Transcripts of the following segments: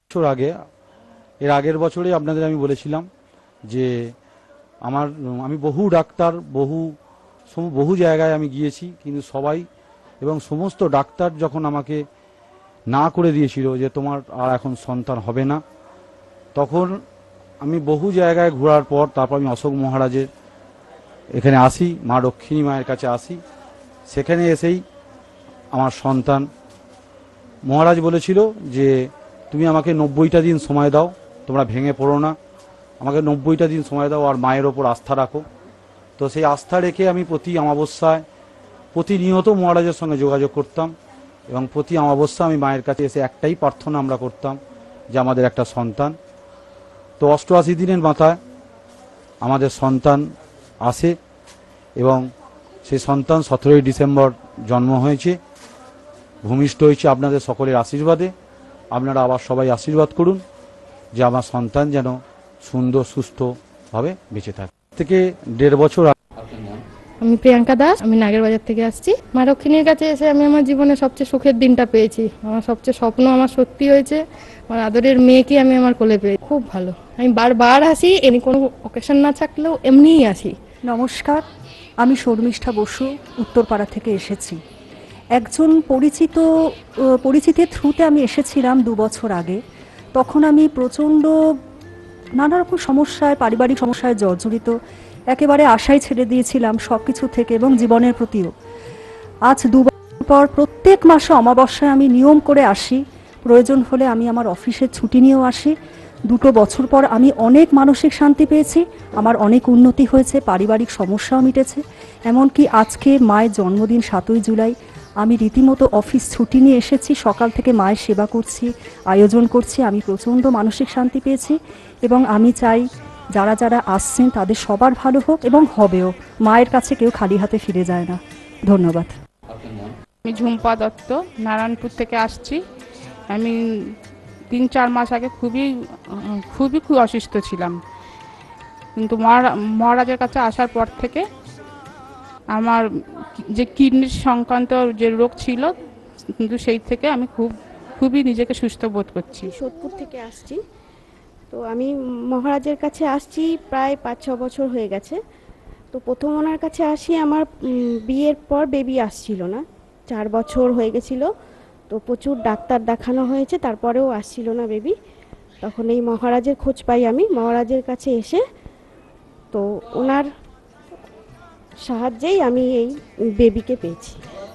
বছর আগে, এর আগের বছরে আপনাদের আমি বলেছিলাম যে আমি বহু ডাক্তার বহু জায়গায় আমি গিয়েছি, কিন্তু সবাই এবং সমস্ত ডাক্তার যখন আমাকে না করে দিয়েছিল যে তোমার আর এখন সন্তান হবে না, তখন আমি বহু জায়গায় ঘোরার পর তারপর আমি অশোক মহারাজের এখানে আসি, মা দক্ষিণী মায়ের কাছে আসি। সেখানে এসেই আমার সন্তান, মহারাজ বলেছিল যে তুমি আমাকে 90টা দিন সময় দাও, তোমরা ভেঙে পড়ো না, আমাকে 90টা দিন সময় দাও আর মায়ের ওপর আস্থা রাখো। তো সেই আস্থা রেখে আমি প্রতি অমাবস্যায় প্রতিনিয়ত মহারাজের সঙ্গে যোগাযোগ করতাম এবং প্রতি অমাবস্যা আমি মায়ের কাছে এসে একটাই প্রার্থনা আমরা করতাম যে আমাদের একটা সন্তান। তো 88 দিনের মাথায় আমাদের সন্তান আসে এবং সেই সন্তান 17ই ডিসেম্বর জন্ম হয়েছে, ভূমিষ্ঠ হয়েছে আপনাদের সকলের আশীর্বাদে। আপনারা আবার সবাই আশীর্বাদ করুন যে আমার সন্তান যেন সুন্দর সুস্থভাবে বেঁচে থাকে। থেকে 1.5 বছর আমি প্রিয়াঙ্কা দাস, আমি নাগের বাজার থেকে আসছি। মা দক্ষিণীর কাছে এসে আমি আমার জীবনে সবচেয়ে সুখের দিনটা পেয়েছি। আমার সবচেয়ে স্বপ্ন আমার সত্যি হয়েছে, আমার আদরের মেয়েকে আমি আমার কোলে পেয়েছি। খুব ভালো, আমি বারবার আসি, এমনি কোনো অকেশন না থাকলেও এমনিই আসি। নমস্কার, আমি শর্মিষ্ঠা বসু উত্তরপাড়া থেকে এসেছি। একজন পরিচিতির থ্রুতে আমি এসেছিলাম 2 বছর আগে। তখন আমি প্রচণ্ড নানা রকম সমস্যায়, পারিবারিক সমস্যায় জর্জরিত, একেবারে আশাই ছেড়ে দিয়েছিলাম সব কিছু থেকে এবং জীবনের প্রতিও। আজ 2 বছর পর প্রত্যেক মাসে অমাবস্যায় আমি নিয়ম করে আসি, প্রয়োজন হলে আমি আমার অফিসের ছুটি নিয়েও আসি। 2 বছর পর আমি অনেক মানসিক শান্তি পেয়েছি, আমার অনেক উন্নতি হয়েছে, পারিবারিক সমস্যাও মিটেছে। এমনকি আজকে মায়ের জন্মদিন 7ই জুলাই, আমি রীতিমতো অফিস ছুটি নিয়ে এসেছি, সকাল থেকে মায়ের সেবা করছি, আয়োজন করছি। আমি প্রচণ্ড মানসিক শান্তি পেয়েছি এবং আমি চাই যারা যারা আসছেন তাদের সবার ভালো হোক এবং হবেও। মায়ের কাছে কেউ খালি হাতে ফিরে যায় না। ধন্যবাদ। আমি ঝুম্পা দত্ত, নারায়ণপুর থেকে আসছি। আমি 3-4 মাস আগে খুবই অসুস্থ ছিলাম, কিন্তু মহারাজের কাছে আসার পর থেকে আমার যে কিডনির সংক্রান্ত যে রোগ ছিল, কিন্তু সেই থেকে আমি খুবই নিজেকে সুস্থ বোধ করছি। সোদপুর থেকে আসছি। তো আমি মহারাজের কাছে আসছি প্রায় 5-6 বছর হয়ে গেছে। তো প্রথম ওনার কাছে আসি আমার বিয়ের পর বেবি আসছিল না, 4 বছর হয়ে গেছিল। তো প্রচুর ডাক্তার দেখানো হয়েছে, তারপরেও আসছিল না বেবি। তখন এই মহারাজের খোঁজ পাই আমি মহারাজের কাছে এসে। তো ওনার সাহায্যেই আমি এই বেবিকে পেয়েছি।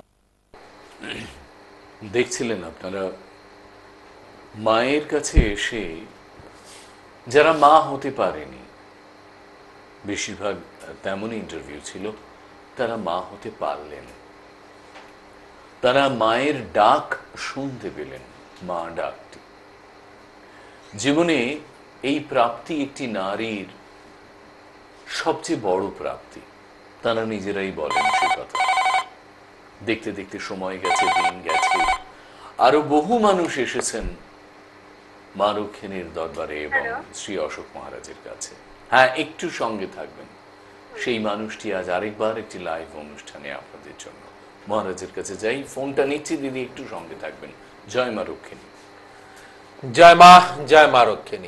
দেখছিলেন আপনারা মায়ের কাছে এসে যারা মা হতে পারেনি, বেশিরভাগ তেমনই ইন্টারভিউ ছিল, তারা মা হতে পারলেন, তারা মায়ের ডাক শুনতে পেলেন। মা ডাকটি জীবনে এই প্রাপ্তি একটি নারীর সবচেয়ে বড় প্রাপ্তি, তারা নিজেরাই বলেন সে কথা। দেখতে দেখতে সময় গেছে, দিন গেছে, আরো বহু মানুষ এসেছেন মা দক্ষিণীর দরবারে এবং শ্রী অশোক মহারাজের কাছে। হ্যাঁ, একটু সঙ্গে থাকবেন, সেই মানুষটি আজ আরেকবার একটি লাইভ অনুষ্ঠানে আপনাদের জন্য। মহারাজের কাছে যাই, ফোনটা নিচ্ছি, দিদি একটু সঙ্গে থাকবেন। জয় মা দক্ষিণী। জয় মা রক্ষিণী।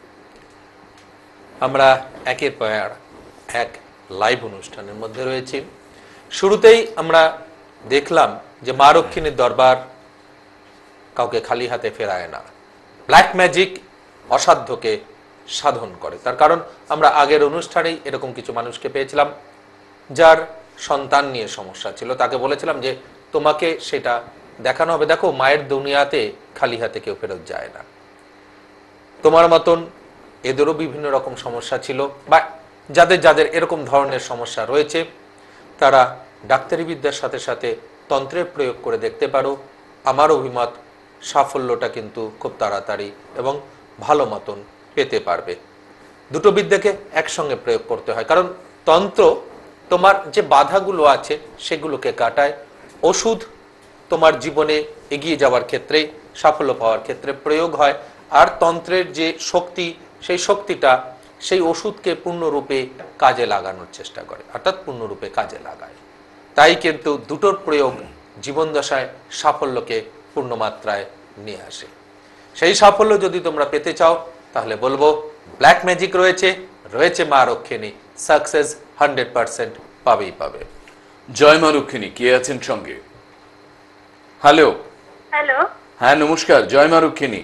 আমরা একের পর এক লাইভ অনুষ্ঠানের মধ্যে রয়েছি। শুরুতেই আমরা দেখলাম যে মা রক্ষিণীর দরবার কাউকে খালি হাতে ফেরায় না, ব্ল্যাক ম্যাজিক অসাধ্যকে সাধন করে। তার কারণ আমরা আগের অনুষ্ঠানেই এরকম কিছু মানুষকে পেয়েছিলাম যার সন্তান নিয়ে সমস্যা ছিল। তাকে বলেছিলাম যে তোমাকে সেটা দেখানো হবে, দেখো মায়ের দুনিয়াতে খালি হাতে কেউ ফেরত যায় না। তোমার মতন এদেরও বিভিন্ন রকম সমস্যা ছিল, বা যাদের যাদের এরকম ধরনের সমস্যা রয়েছে তারা ডাক্তারি বিদ্যার সাথে সাথে তন্ত্রের প্রয়োগ করে দেখতে পারো। আমার অভিমত সাফল্যটা কিন্তু খুব তাড়াতাড়ি এবং ভালো মতন পেতে পারবে। দুটো বিদ্যাকে একসঙ্গে প্রয়োগ করতে হয়, কারণ তন্ত্র তোমার যে বাধাগুলো আছে সেগুলোকে কাটায়, ওষুধ তোমার জীবনে এগিয়ে যাওয়ার ক্ষেত্রে, সাফল্য পাওয়ার ক্ষেত্রে প্রয়োগ হয়, আর তন্ত্রের যে শক্তি, সেই শক্তিটা সেই ওষুধকে পূর্ণরূপে কাজে লাগানোর চেষ্টা করে, অর্থাৎ পূর্ণরূপে কাজে লাগায়। তাই কিন্তু দুটোর প্রয়োগ জীবন দশায় সাফল্যকে পূর্ণমাত্রায় নিয়ে আসে। সেই সাফল্য যদি তোমরা পেতে চাও তাহলে বলবো ব্ল্যাক ম্যাজিক রয়েছে, রয়েছে মা রক্ষিণী, সাকসেস 100% পাবেই পাবে। জয় মা রক্ষিণী, কে আছেন সঙ্গে? হ্যালো। হ্যালো, হ্যাঁ নমস্কার, জয় মা রক্ষিণী।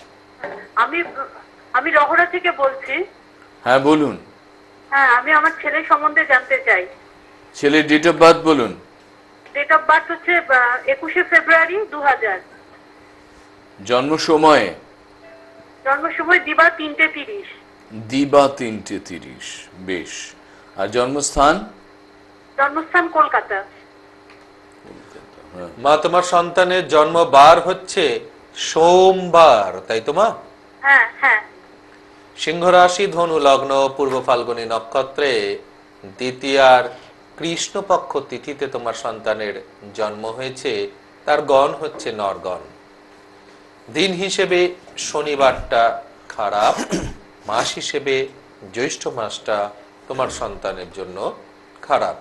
আমি রহরা থেকে বলছি। হ্যাঁ বলুন। হ্যাঁ, আমি আমার ছেলের সম্বন্ধে জানতে চাই। ছেলের ডেট অফ বার্থ বলুন। ডেট অফ বার্থ হচ্ছে 21শে ফেব্রুয়ারি 2000। জন্ম সময়? জন্ম সময় দিবা 3:30। দিবা 3:30, বেশ। আর জন্মস্থান? জন্মস্থান কলকাতা। মা তোমার সন্তানের জন্মবার হচ্ছে সোমবার, তাই তো মা? হ্যাঁ হ্যাঁ। সিংহ রাশি, ধনু লগ্ন, পূর্ব ফাল্গুনী নক্ষত্রে দ্বিতীয়ার কৃষ্ণপক্ষ তিথিতে তোমার সন্তানের জন্ম হয়েছে। তার গণ হচ্ছে নরগণ। দিন হিসেবে শনিবারটা খারাপ, মাস হিসেবে জ্যৈষ্ঠ মাসটা তোমার সন্তানের জন্য খারাপ।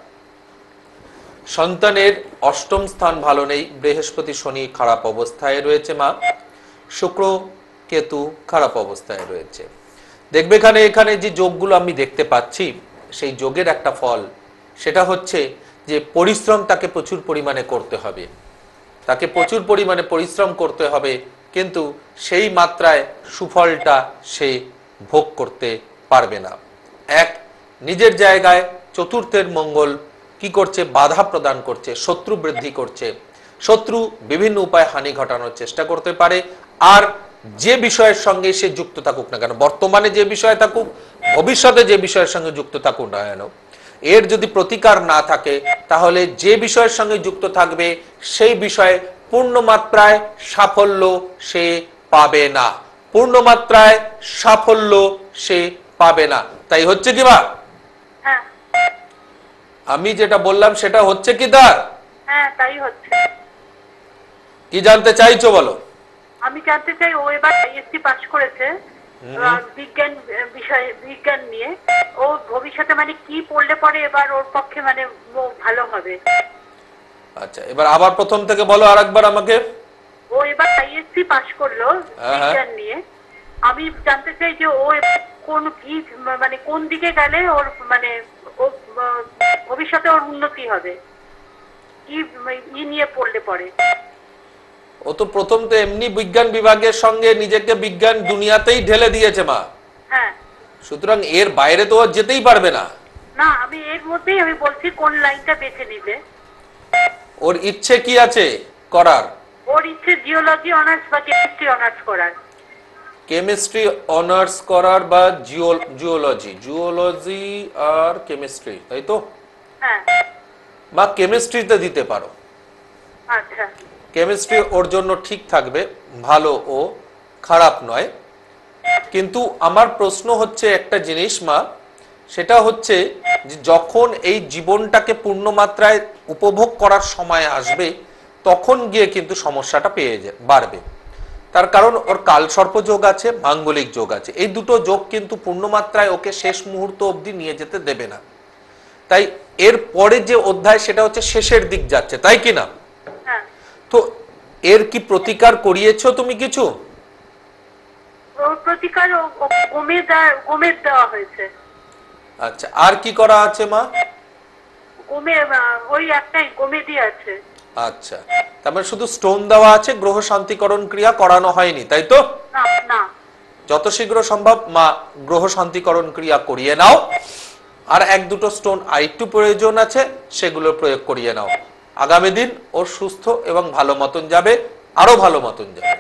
সন্তানের অষ্টম স্থান ভালো নেই, বৃহস্পতি শনি খারাপ অবস্থায় রয়েছে মা, শুক্র কেতু খারাপ অবস্থায় রয়েছে। দেখবে এখানে যে যোগগুলো আমি দেখতে পাচ্ছি, সেই যোগের একটা ফল, সেটা হচ্ছে যে পরিশ্রম তাকে প্রচুর পরিমাণে করতে হবে, তাকে প্রচুর পরিমাণে পরিশ্রম করতে হবে, কিন্তু সেই মাত্রায় সুফলটা সে ভোগ করতে পারবে না। এক, নিজের জায়গায় চতুর্থের মঙ্গল কি করছে? বাধা প্রদান করছে, শত্রু বৃদ্ধি করছে। শত্রু বিভিন্ন উপায়ে হানি ঘটানোর চেষ্টা করতে পারে। আর যে বিষয়ের সঙ্গে সে যুক্ত থাকুক না কেন, বর্তমানে যে বিষয় থাকুক, ভবিষ্যতে যে বিষয়ের সঙ্গে যুক্ত থাকুক না কেন, এর যদি প্রতিকার না থাকে তাহলে যে বিষয়ের সঙ্গে যুক্ত থাকবে সেই বিষয়ে পূর্ণমাত্রায় সাফল্য সে পাবে না, পূর্ণমাত্রায় সাফল্য সে পাবে না। তাই হচ্ছে কি মা? হ্যাঁ। আমি যেটা বললাম সেটা হচ্ছে কি তার? হ্যাঁ, তাই হচ্ছে। কি জানতে চাইছো বলো? আমি জানতে চাই, ও এবার আইএসসি পাস করেছে বিজ্ঞান বিষয়ে, বিজ্ঞান নিয়ে। ও ভবিষ্যতে মানে কি পড়লে পরে এবার ওর পক্ষে মানে ভালো হবে? আচ্ছা, এবার আবার প্রথম থেকে বলো আরেকবার আমাকে। ও এবার আইএসসি পাস করলো বিজ্ঞান নিয়ে। আমি জানতে চাই যে ও কোন কি মানে কোন দিকে গেলে ওর মানে ও ভবিষ্যতে ওর উন্নতি হবে, কি নিয়ে পড়লে পরে। ও তো প্রথম তো এমনি বিজ্ঞান বিভাগের সঙ্গে নিজেকে বিজ্ঞান দুনিয়াতেই ঢেলে দিয়েছে মা। হ্যাঁ, সুতরাং এর বাইরে তো যেতেই পারবে না। না, আমি এর মধ্যেই আমি বলছি কোন লাইনটা বেছে নিলে। ওর ইচ্ছে কি আছে করার? ওর ইচ্ছে জিওলজি অনার্স বা কেমিস্ট্রি অনার্স করার। কেমিস্ট্রি অনার্স করার বা জিওলজি আর কেমিস্ট্রি, তাই তো? হ্যাঁ। বা কেমিস্ট্রিতে দিতে পারো। আচ্ছা। কেমিস্ট্রি ওর জন্য ঠিক থাকবে, ভালো, ও খারাপ নয়। কিন্তু আমার প্রশ্ন হচ্ছে একটা জিনিস মা, সেটা হচ্ছে যে যখন এই জীবনটাকে পূর্ণ মাত্রায় উপভোগ করার সময় আসবে তখন গিয়ে কিন্তু সমস্যাটা বাড়বে। তার কারণ ওর কালসর্প যোগ আছে, মাঙ্গলিক যোগ আছে। এই দুটো যোগ কিন্তু পূর্ণ মাত্রায় ওকে শেষ মুহূর্ত অবধি নিয়ে যেতে দেবে না। তাই এর পরে যে অধ্যায় সেটা হচ্ছে শেষের দিক যাচ্ছে, তাই কি না? হ্যাঁ। তো এর কি প্রতিকার করিয়েছো তুমি কিছু? ওর প্রতিকার গোমের দেওয়া হয়েছে। আচ্ছা, আর কি করা আছে মা? ওই একটাই গোমেদি আছে। আচ্ছা, তারপরে শুধু স্টোন দেওয়া আছে, গ্রহ শান্তিকরণ ক্রিয়া করানো হয়নি, তাই তো? না না। যত শীঘ্র সম্ভব মা গ্রহ শান্তিকরণ ক্রিয়া করিয়ে নাও। আর এক দুটো স্টোন আরেকটু প্রয়োজন আছে, সেগুলো প্রয়োগ করিয়ে নাও। আগামী দিন ওর সুস্থ এবং ভালো মতন যাবে, আরো ভালো মতন যাবে।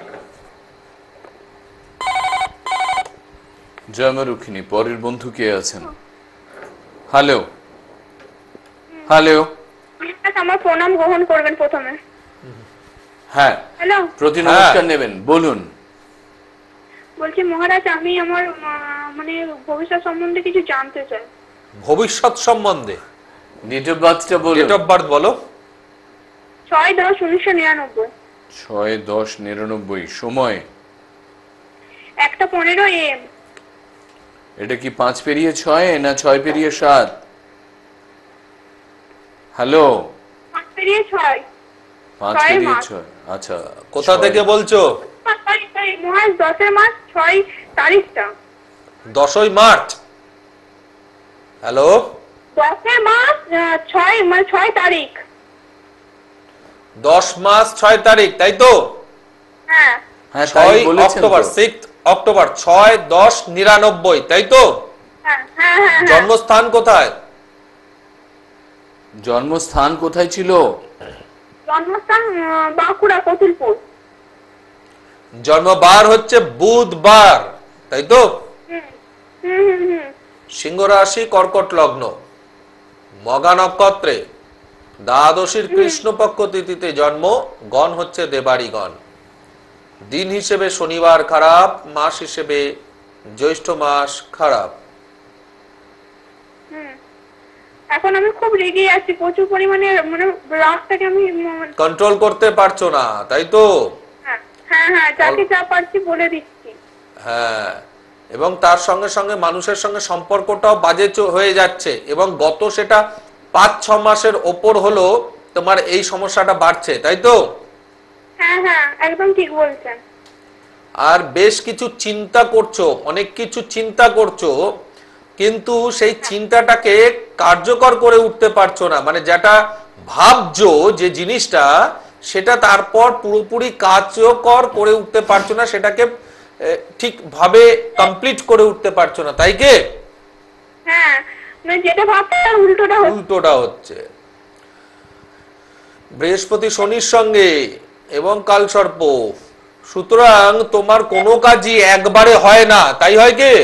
জয় মা রক্ষিণী, পরের বন্ধু কে আছেন? হ্যালো। হ্যালো। আমার প্রণাম গ্রহণ করবেন প্রথমে। হ্যাঁ, হ্যালো, প্রতি নমস্কার নেবেন, বলুন। বলছি মহারাজ, আমি আমার মানে ভবিষ্যৎ সম্বন্ধে কিছু জানতে চাই। ভবিষ্যৎ সম্বন্ধে? ডেট অফ বার্থটা বলুন। ডেট অফ বার্থ বলো। 6/10/1999। 6/10/99। সময়? 1:15 AM। এটা কি 5/6 না 6/7? হ্যালো। 5/6। 5/6। আচ্ছা, কোথা থেকে বলছো? মহারাজ 10 মাস 6 তারিখটা। 10ই মার্চ। হ্যালো, 10 মাস 6 মানে 6 তারিখ। 10 মাস 6 তারিখ, তাই তো? হ্যাঁ হ্যাঁ তাই 6 বলেছেন অক্টোবর, তো। 6 অক্টোবর, 6 10 99, তাই তো? হ্যাঁ হ্যাঁ হ্যাঁ। জন্মস্থান কোথায়? জন্মস্থান কোথায় ছিল? জন্মস্থান বাঁকুড়া কতুলপুর। জন্মবার হচ্ছে বুধবার, তাই তো? হুম হুম হুম হুম। সিংহ রাশি, কর্কট লগ্ন, মগা নক্ষত্রে, দ্বাদশীর কৃষ্ণপক্ষ তিথিতে জন্ম। গণ হচ্ছে দেবাড়ি গণ। দিন হিসেবে শনিবার খারাপ, মাস হিসেবে জ্যৈষ্ঠ মাস খারাপ। এখন আমি খুব রেগে আছি, প্রচুর পরিমাণে, মানে রাগটাকে আমি কন্ট্রোল করতে পারছো না, তাই তো? হ্যাঁ হ্যাঁ হ্যাঁ, যাকে যা পারছি বলে দিচ্ছি। হ্যাঁ, এবং তার সঙ্গে সঙ্গে মানুষের সঙ্গে সম্পর্কটাও বাজে হয়ে যাচ্ছে, এবং গত সেটা 5-6 মাসের ওপর হলো তোমার এই সমস্যাটা বাড়ছে, তাই তো? হ্যাঁ হ্যাঁ, একদম ঠিক বলছেন। আর বেশ কিছু চিন্তা করছো, অনেক কিছু চিন্তা করছো, কিন্তু সেই চিন্তাটাকে কার্যকর করে উঠতে পারছো না। মানে যেটা ভাবছো যে জিনিসটা, সেটা তারপর পুরোপুরি কার্যকর করে উঠতে পারছো না, সেটাকে ঠিকভাবে কমপ্লিট করে উঠতে পারছো না, তাই কি? হ্যাঁ, মানে যেটা ভাবতাম উল্টোটা হচ্ছে। বৃহস্পতি শনির সঙ্গে এবং কালসর্প, সুতরাং তোমার কোনো কাজই একবারে হয় না, তাই হয় কি?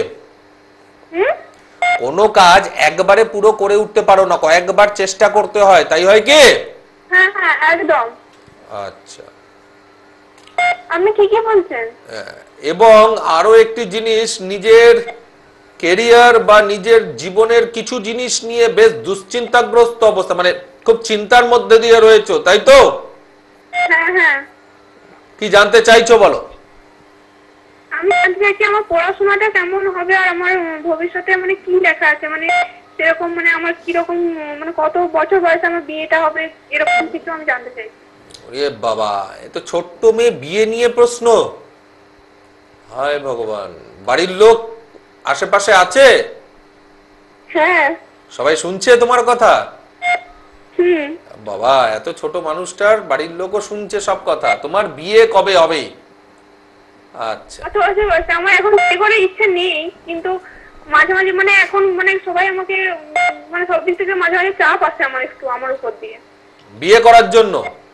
কোনো কাজ একবারে পুরো করে উঠতে পারো না, কয়েকবার চেষ্টা করতে হয়, তাই হয় কি? হ্যাঁ হ্যাঁ একদম। আচ্ছা, আপনি ঠিকই বলছেন। এবং আরো একটি জিনিস, নিজের কেরিয়ার বা নিজের জীবনের কিছু জিনিস নিয়ে বেশ দুশ্চিন্তাগ্রস্ত অবস্থা, মানে খুব চিন্তার মধ্যে দিয়ে রয়েছো, তাই তো? হ্যাঁ হ্যাঁ। কি জানতে চাইছো বলো? আমি জানতে চাইছি আমার পড়াশোনাটা কেমন হবে, আর আমার ভবিষ্যতে মানে কি লেখা আছে, মানে সেরকম, মানে আমার কিরকম, মানে কত বছর বয়সে আমার বিয়েটা হবে, এরকম কিছু আমি জানতে চাই। এ বাবা, এ তো ছোট্ট মেয়ে, বিয়ে নিয়ে প্রশ্ন! হায় ভগবান, বাড়ির লোক আশেপাশে আছে? হ্যাঁ। সবাই শুনছে তোমার কথা? হুম। বাবা, এত ছোট মানুষটার বাড়ির লোকও শুনছে সব কথা। তোমার বিয়ে কবে হবে? আচ্ছা, আমার এখন বিয়ে করার ইচ্ছে নেই, কিন্তু মাঝে মাঝে মানে এখন মানে সবাই আমাকে মানে সব দিক থেকে মাঝে মাঝে চাপ আসে আমার একটু আমার উপর দিয়ে বিয়ে করার জন্য।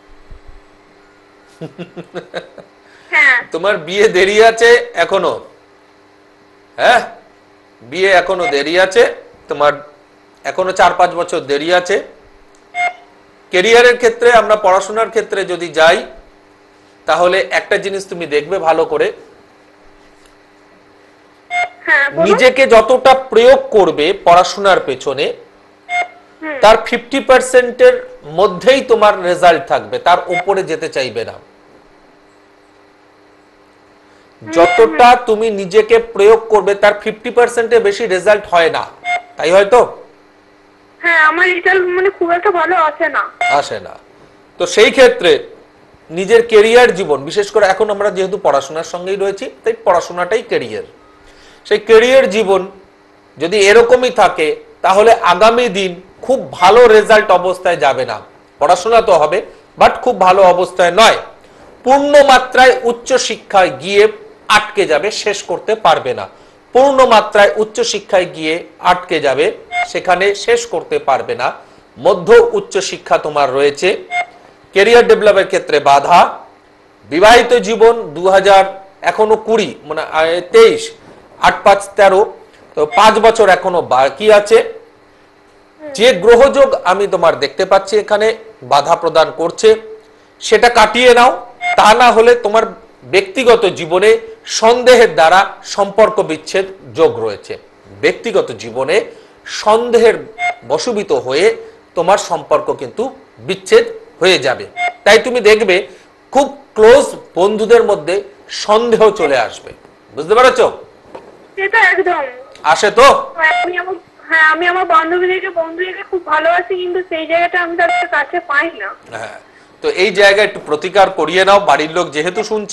হ্যাঁ। তোমার বিয়ে দেরি আছে এখনো? হ্যাঁ, বিয়ে এখনো দেরি আছে তোমার, এখনো 4-5 বছর দেরি আছে। ক্যারিয়ারের ক্ষেত্রে, আমরা পড়াশোনার ক্ষেত্রে যদি যাই, তাহলে একটা জিনিস তুমি দেখবে ভালো করে, নিজেকে যতটা প্রয়োগ করবে পড়াশোনার পেছনে, তার 50% মধ্যেই তোমার রেজাল্ট থাকবে, তার উপরে যেতে চাইবে না। যতটা তুমি নিজেকে প্রয়োগ করবে তার 50% বেশি রেজাল্ট হয় না, তাই হয়তো? হ্যাঁ, আমার রেজাল্ট মানে খুব একটা ভালো আসে না। তো সেই ক্ষেত্রে নিজের ক্যারিয়ার জীবন, বিশেষ করে এখন আমরা যেহেতু পড়াশোনার সঙ্গেই রয়েছি, তাই পড়াশোনাটাই ক্যারিয়ার। সেই ক্যারিয়ার জীবন যদি এরকমই থাকে, তাহলে আগামী দিন খুব ভালো রেজাল্ট অবস্থায় যাবে না। পড়াশোনা তো হবে, বাট খুব ভালো অবস্থায় নয়। পূর্ণ মাত্রায় উচ্চ শিক্ষায় গিয়ে আটকে যাবে, শেষ করতে পারবে না। পূর্ণ মাত্রায় উচ্চ শিক্ষায় গিয়ে আটকে যাবে, সেখানে শেষ করতে পারবে না। মধ্য উচ্চ শিক্ষা তোমার রয়েছে। ক্যারিয়ার ডেভেলপের ক্ষেত্রে বাধা। বিবাহিত জীবন 2000 এখনো 20 মানে 23, 8-5 13, তো 5 বছর এখনো বাকি আছে। যে গ্রহযোগ আমি তোমার দেখতে পাচ্ছি এখানে বাধা প্রদান করছে, সেটা কাটিয়ে নাও। তা না হলে তোমার ব্যক্তিগত জীবনে সন্দেহের দ্বারা সম্পর্ক বিচ্ছেদ যোগ রয়েছে। ব্যক্তিগত জীবনে সন্দেহের বশীভূত হয়ে তোমার সম্পর্ক কিন্তু বিচ্ছেদ হয়ে যাবে। তাই তুমি দেখবে খুব ক্লোজ বন্ধুদের মধ্যে সন্দেহ চলে আসবে। বুঝতে পারছো? সেটা একদম আসে তো। আমি আমার বান্ধবীদেরকে খুব ভালোবাসি, কিন্তু সেই জায়গাটা আমি তাদের কাছে পাই না। হ্যাঁ, তো এই জায়গায় একটু প্রতিকার করিয়ে নাও। বাড়ির লোক যেহেতু শুনছে,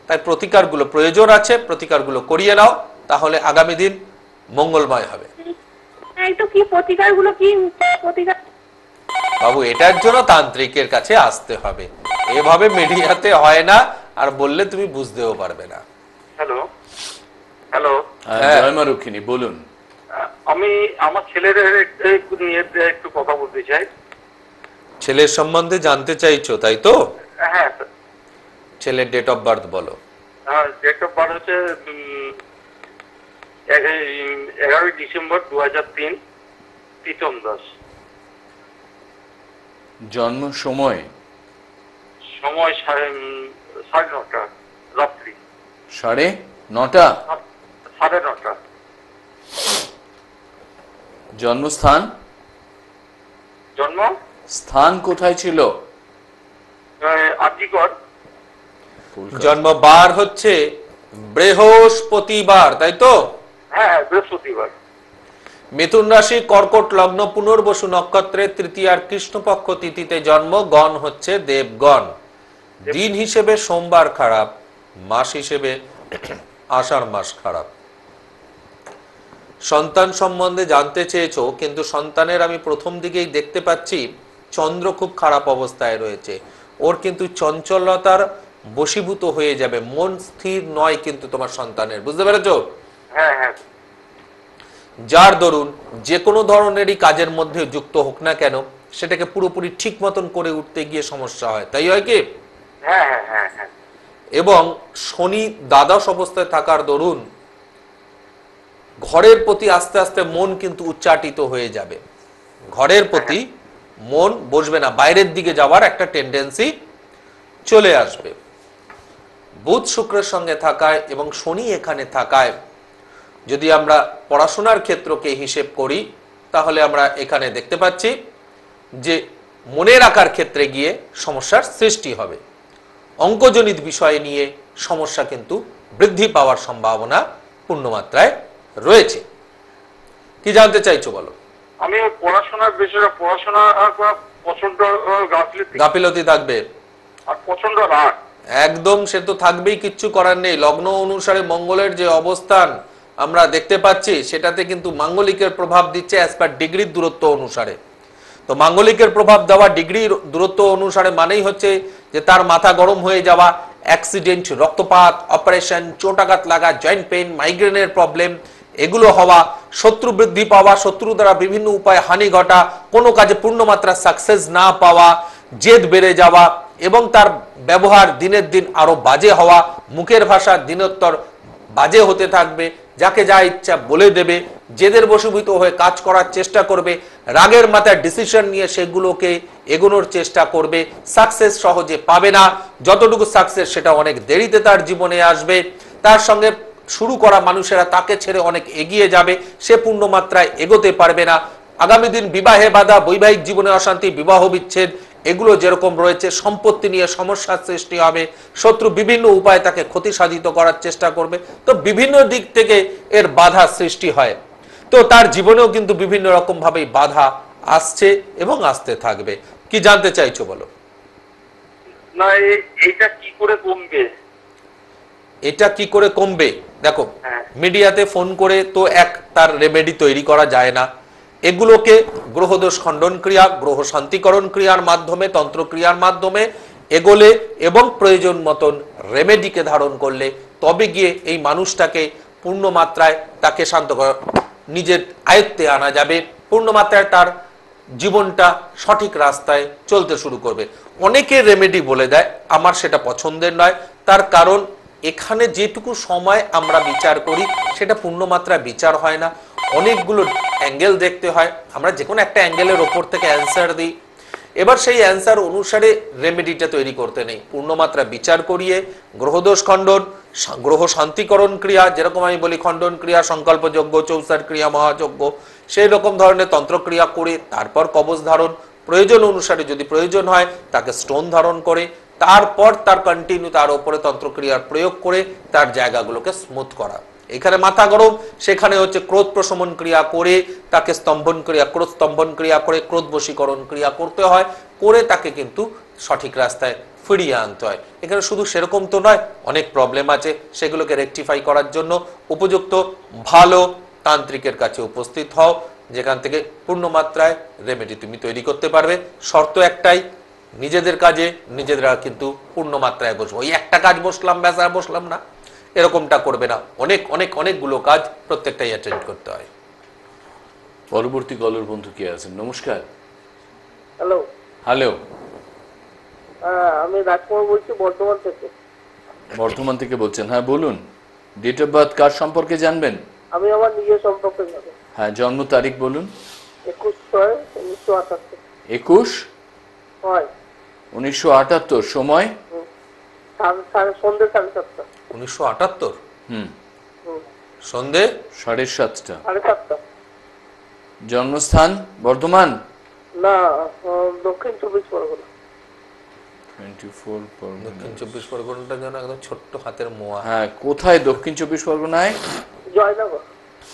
তাই প্রতিকারগুলো প্রয়োজন আছে, প্রতিকারগুলো করিয়ে নাও, তাহলে আগামী দিন মঙ্গলময় হবে। একটু কি প্রতিকারগুলো কি প্রতিকার? বাবু, এটার জন্য তান্ত্রিকের কাছে আসতে হবে, এভাবে মিডিয়াতে হয় না, আর বললে তুমি বুঝতেও পারবে না। হ্যালো হ্যালো, জয় মা রক্ষিণী, বলুন। আমি আমার ছেলের নিয়ে একটু কথা বলতে চাই। ছেলের সম্বন্ধে জানতে চাইছো, তাই তো? হ্যাঁ স্যার। ছেলের ডেট অফ বার্থ বলো। ডেট অফ বার্থ হচ্ছে 11 ডিসেম্বর 2003, প্রীতম দাস। জন্ম সময়? সময় 9:30 রাত্রি। 9:30? 9:30। জন্মস্থান? জন্ম স্থান কোথায় ছিল? আজিগড়। জন্মবার হচ্ছে বৃহস্পতিবার, তাই তো? হ্যাঁ, বৃহস্পতিবার। মিথুন রাশি, কর্কট লগ্ন, পুনর্বসু নক্ষত্রের তৃতীয়ার কৃষ্ণপক্ষ তিথিতে জন্ম। গণ হচ্ছে দেবগণ। দিন হিসেবে সোমবার খারাপ, মাস হিসেবে আষাঢ় মাস খারাপ। সন্তান সম্বন্ধে জানতে চেয়েছো, কিন্তু সন্তানের আমি প্রথম দিকেই দেখতে পাচ্ছি চন্দ্র খুব খারাপ অবস্থায় রয়েছে। ওর কিন্তু চঞ্চলতার বশীভূত হয়ে যাবে, মন স্থির নয় কিন্তু তোমার সন্তানের, বুঝতে পেরেছো? হ্যাঁ হ্যাঁ। যার দরুন যে কোনো ধরনেরই কাজের মধ্যে যুক্ত হোক না কেন, সেটাকে পুরোপুরি ঠিক মতন করে উঠতে গিয়ে সমস্যা হয়, তাই হয় কি? হ্যাঁ হ্যাঁ হ্যাঁ হ্যাঁ। এবং শনি দ্বাদশ অবস্থায় থাকার দরুন ঘরের প্রতি আস্তে আস্তে মন কিন্তু উচ্চাটিত হয়ে যাবে, ঘরের প্রতি মন বসবে না, বাইরের দিকে যাওয়ার একটা টেন্ডেন্সি চলে আসবে। বুধ শুক্রের সঙ্গে থাকায় এবং শনি এখানে থাকায় যদি আমরা পড়াশোনার ক্ষেত্রকে হিসেব করি, তাহলে আমরা এখানে দেখতে পাচ্ছি যে মনে রাখার ক্ষেত্রে গিয়ে সমস্যার সৃষ্টি হবে। অঙ্কজনিত বিষয় নিয়ে সমস্যা কিন্তু বৃদ্ধি পাওয়ার সম্ভাবনা পূর্ণমাত্রায় রয়েছে। কি জানতে চাইছো বলো? আমি পড়াশোনার বিষয়ে পড়াশোনা প্রচন্ড গাফিলতি থাকবে আর প্রচন্ড রাগ। একদম, সে তো থাকবেই, কিচ্ছু করার নেই। লগ্ন অনুসারে মঙ্গলের যে অবস্থান আমরা দেখতে পাচ্ছি, সেটাতে কিন্তু মাঙ্গলিকের প্রভাব দিচ্ছে অ্যাজ পার ডিগ্রির দূরত্ব অনুসারে। তো মাঙ্গলিকের প্রভাব দেওয়া ডিগ্রির দূরত্ব অনুসারে মানেই হচ্ছে যে তার মাথা গরম হয়ে যাওয়া, অ্যাক্সিডেন্ট, রক্তপাত, অপারেশন, চোটাঘাত লাগা, জয়েন্ট পেইন, মাইগ্রেনের প্রবলেম, এগুলো হওয়া, শত্রু বৃদ্ধি পাওয়া, শত্রু দ্বারা বিভিন্ন উপায়ে হানি ঘটা, কোনো কাজে পূর্ণমাত্রা সাকসেস না পাওয়া, জেদ বেড়ে যাওয়া এবং তার ব্যবহার দিনের দিন আরো বাজে হওয়া, মুখের ভাষা দিনোত্তর বাজে হতে থাকবে, যাকে যা ইচ্ছা বলে দেবে, জেদের বশীভূত হয়ে কাজ করার চেষ্টা করবে, রাগের মাথায় ডিসিশন নিয়ে সেগুলোকে এগোনোর চেষ্টা করবে, সাকসেস সহজে পাবে না, যতটুকু সাকসেস সেটা অনেক দেরিতে তার জীবনে আসবে। তার সঙ্গে শুরু করা মানুষেরা তাকে ছেড়ে অনেক এগিয়ে যাবে, সে পূর্ণমাত্রায় এগোতে পারবে না। আগামী দিন বিবাহে বাধা, বৈবাহিক জীবনে অশান্তি, বিবাহ বিচ্ছেদ, এগুলো যেরকম রয়েছে, সম্পত্তি নিয়ে সমস্যার সৃষ্টি হবে, শত্রু বিভিন্ন উপায়ে তাকে ক্ষতি সাধিত করার চেষ্টা করবে। তো বিভিন্ন দিক থেকে এর বাধা সৃষ্টি হয়। তো তার জীবনেও কিন্তু বিভিন্ন রকম ভাবে বাধা আসছে এবং আসতে থাকবে। কি জানতে চাইছো বলো? না, এইটা কি করে কমবে? এটা কি করে কমবে? দেখো, মিডিয়াতে ফোন করে তো তার রেমেডি তৈরি করা যায় না। এগুলোকে গ্রহদোষ খণ্ডন ক্রিয়া, গ্রহ শান্তিকরণ ক্রিয়ার মাধ্যমে, তন্ত্র ক্রিয়ার মাধ্যমে এগোলে এবং প্রয়োজন মতন রেমেডিকে ধারণ করলে তবে গিয়ে এই মানুষটাকে পূর্ণমাত্রায় তাকে শান্ত করা, নিজের আয়ত্তে আনা যাবে, পূর্ণমাত্রায় তার জীবনটা সঠিক রাস্তায় চলতে শুরু করবে। অনেকে রেমেডি বলে দেয়, আমার সেটা পছন্দের নয়। তার কারণ এখানে যেটুকু সময় আমরা বিচার করি সেটা পূর্ণমাত্রায় বিচার হয় না, অনেকগুলো অ্যাঙ্গেল দেখতে হয়। আমরা যে কোনো একটা অ্যাঙ্গেলের ওপর থেকে অ্যান্সার দিই, এবার সেই অ্যান্সার অনুসারে রেমেডিটা তৈরি করতে নেই। পূর্ণমাত্রা বিচার করিয়ে গ্রহদোষ খণ্ডন, গ্রহ শান্তিকরণ ক্রিয়া, যেরকম আমি বলি খণ্ডন ক্রিয়া, সংকল্প যজ্ঞ, চৌসার ক্রিয়া, মহাযজ্ঞ, সেই রকম ধরনের তন্ত্রক্রিয়া করে তারপর কবচ ধারণ, প্রয়োজন অনুসারে যদি প্রয়োজন হয় তাকে স্টোন ধারণ করে, তারপর তার কন্টিনিউ তার উপরে তন্ত্রক্রিয়ার প্রয়োগ করে তার জায়গাগুলোকে স্মুথ করা। এখানে মাথা গরম, সেখানে হচ্ছে ক্রোধ প্রশমন ক্রিয়া করে তাকে স্তম্ভন ক্রিয়া, ক্রোধ স্তম্ভন ক্রিয়া করে ক্রোধ বশীকরণ ক্রিয়া করতে হয়, করে তাকে কিন্তু সঠিক রাস্তায় ফিরিয়ে আনতে হয়। এখানে শুধু সেরকম তো নয়, অনেক প্রবলেম আছে, সেগুলোকে রেকটিফাই করার জন্য উপযুক্ত ভালো তান্ত্রিকের কাছে উপস্থিত হও, যেখান থেকে পূর্ণ মাত্রায় রেমেডি তুমি তৈরি করতে পারবে। শর্ত একটাই, নিজেদের কাজে নিজেরা কিন্তু পূর্ণ মাত্রায় বসবো। ওই একটা কাজ বসলাম ব্যাস আর বসলাম না, এরকমটা করবে না। অনেক অনেক অনেকগুলো কাজ প্রত্যেকটাই অ্যাটেন্ড করতে হয়। পরবর্তী কলের বন্ধু কে আছেন? নমস্কার। হ্যালো। হ্যালো, আমি রাজকুমার বলছি বর্ধমান থেকে। বর্ধমান থেকে বলছেন? হ্যাঁ বলুন। ডেট অফ বার্থ কার সম্পর্কে জানবেন? আমি আমার নিজের সম্পর্কে জানবো। হ্যাঁ, জন্ম তারিখ বলুন। 21/6/1978। 21/1978। সময়? সন্ধ্যে 7:30। 1978? হুম। সন্ধ্যে 7:30। 7:30। জন্মস্থান বর্ধমান? না, দক্ষিণ 24 পরগনা। 24 পরগনা। দক্ষিণ 24 পরগনাটা যেন একদম ছোট্ট হাতের মোয়া। হ্যাঁ, কোথায় দক্ষিণ 24 পরগনায়? জয়নগর।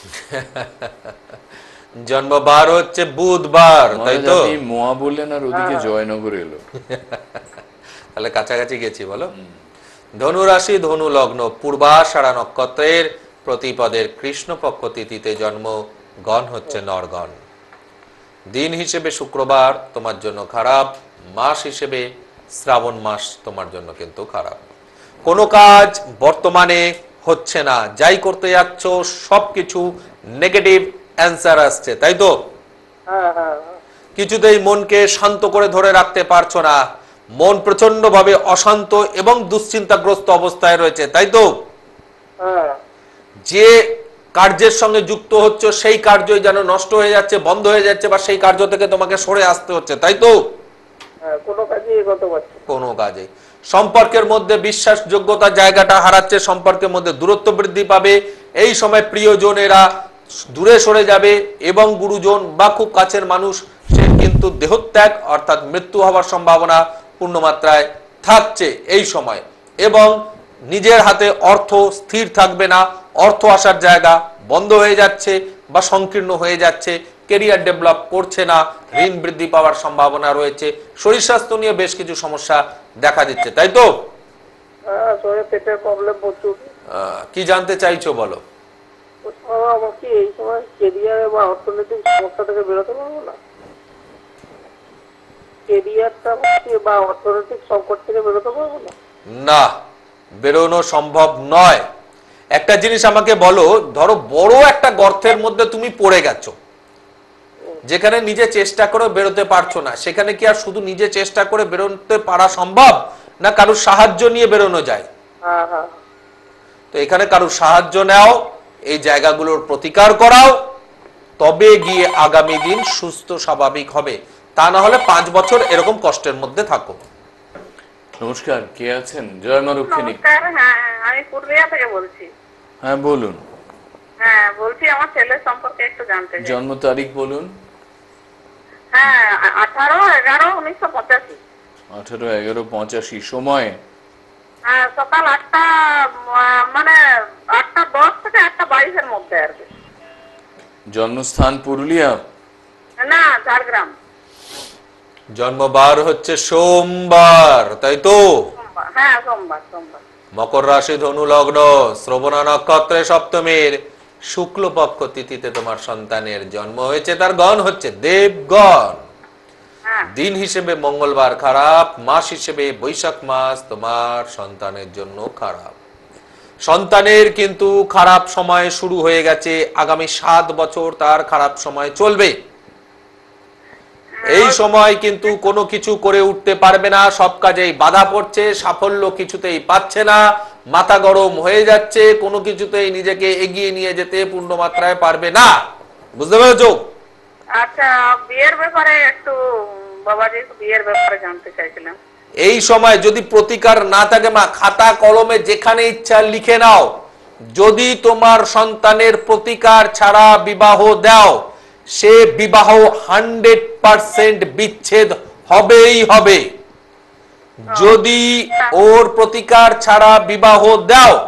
জন্মবার হচ্ছে বুধবার, তাই তো? মোয়া বললেন আর ওদিকে জয়নগর এলো। তাহলে কাছাকাছি গেছি বলো। ধনু রাশি, ধনু লগ্ন, পূর্বাষাঢ়া নক্ষত্রের প্রতিপদের কৃষ্ণপক্ষ তিথিতে জন্ম, গণ হচ্ছে নরগণ। দিন হিসেবে শুক্রবার তোমার জন্য খারাপ, মাস হিসেবে শ্রাবণ মাস তোমার জন্য কিন্তু খারাপ। কোনো কাজ বর্তমানে হচ্ছে না, যাই করতে যাচ্ছ সবকিছু নেগেটিভ অ্যান্সার আসছে, তাই তো? কিছুতেই মনকে শান্ত করে ধরে রাখতে পারছো না, মন প্রচন্ড ভাবে অশান্ত এবং দুশ্চিন্তাগ্রস্ত অবস্থায় রয়েছে, তাই তো? যে কার্যের সঙ্গে যুক্ত হচ্ছে সেই কার্যই যেন নষ্ট হয়ে যাচ্ছে, বন্ধ হয়ে যাচ্ছে, বা সেই কার্য থেকে তোমাকে সরে আসতে হচ্ছে, তাই তো? কোনো কাজে সম্পর্কের মধ্যে বিশ্বাসযোগ্যতা জায়গাটা হারাচ্ছে, সম্পর্কের মধ্যে দূরত্ব বৃদ্ধি পাবে। এই সময় প্রিয়জনেরা দূরে সরে যাবে এবং গুরুজন বা খুব কাছের মানুষ সে কিন্তু দেহত্যাগ অর্থাৎ মৃত্যু হওয়ার সম্ভাবনা পূর্ণ মাত্রায় থাকছে এই সময়। এবং নিজের হাতে অর্থ স্থির থাকবে না, অর্থ আসার জায়গা বন্ধ হয়ে যাচ্ছে বা সংকীর্ণ হয়ে যাচ্ছে, ক্যারিয়ার ডেভেলপ করছে না, ঋণ বৃদ্ধি পাওয়ার সম্ভাবনা রয়েছে, শরীর স্বাস্থ্য নিয়ে বেশ কিছু সমস্যা দেখা দিচ্ছে, তাই তো? পেটের প্রবলেম প্রচুর। কি জানতে চাইছো বলো? আমাকে এই সময় ক্যারিয়ার বা অর্থনৈতিক সমস্যা থেকে বেরোতে পারবো না? ক্যারিয়ারটা বা অর্থনৈতিক সংকট থেকে বেরোতে পারবো না? না, বেরোনো সম্ভব নয়। একটা জিনিস আমাকে বলো, ধরো বড় একটা গর্তের মধ্যে তুমি পড়ে গেছো, যেখানে নিজে চেষ্টা করে বেরোতে পারছো না, সেখানে কি আর শুধু নিজে চেষ্টা করে বেরোতে পারা সম্ভব, না কারোর সাহায্য নিয়ে বেরোনো যায়? তো এখানে কারোর সাহায্য নাও, এই জায়গাগুলোর প্রতিকার করাও, তবে গিয়ে আগামী দিন সুস্থ স্বাভাবিক হবে। তা না হলে 5 বছর এরকম কষ্টের মধ্যে থাকো। নমস্কার, কে আছেন? জয় মা রক্ষিণী। হ্যাঁ, আমি পুরুলিয়া থেকে বলছি। হ্যাঁ বলুন। হ্যাঁ, বলছি আমার ছেলের সম্পর্কে একটু জানতে চাই। জন্ম তারিখ বলুন। হ্যাঁ, 18/11/1985। 18/11/85। সময়? হ্যাঁ, সকাল 8টা, মানে 8:10 থেকে 8:22 মধ্যে আর কি। জন্মস্থান পুরুলিয়া? না, ঝাড়গ্রাম। জন্মবার হচ্ছে সোমবার, তাই তো? হ্যাঁ, সোমবার। মকর রাশি, ধনু লগ্ন, শ্রবণা নক্ষত্রে সপ্তমীর শুক্লপক্ষ তিথিতে তোমার সন্তানের জন্ম হয়েছে, তার গণ হচ্ছে দেবগণ। দিন হিসেবে মঙ্গলবার খারাপ, মাস হিসেবে বৈশাখ মাস তোমার সন্তানের জন্য খারাপ। সন্তানের কিন্তু খারাপ সময় শুরু হয়ে গেছে, আগামী 7 বছর তার খারাপ সময় চলবে। এই সময় কিন্তু কোনো কিছু করে উঠতে পারবে না, সব কাজেই বাধা পড়ছে, সাফল্য কিছুতেই পাচ্ছে না, মাথা গরম হয়ে যাচ্ছে, কোনো কিছুতেই নিজেকে এগিয়ে নিয়ে যেতে পূর্ণ মাত্রায় পারবে না। বুঝতে পেরেছো? আচ্ছা, বিয়ের ব্যাপারে একটু বাবাজি, বিয়ের ব্যাপারে জানতে চাইছিলাম। এই সময় যদি প্রতিকার না থাকে মা, খাতা কলমে যেখানে ইচ্ছা লিখে নাও, যদি তোমার সন্তানের প্রতিকার ছাড়া বিবাহ দাও, সে বিবাহ 100% বিচ্ছেদ হবেই হবে। যদি ওর প্রতিকার ছাড়া বিবাহ দাও,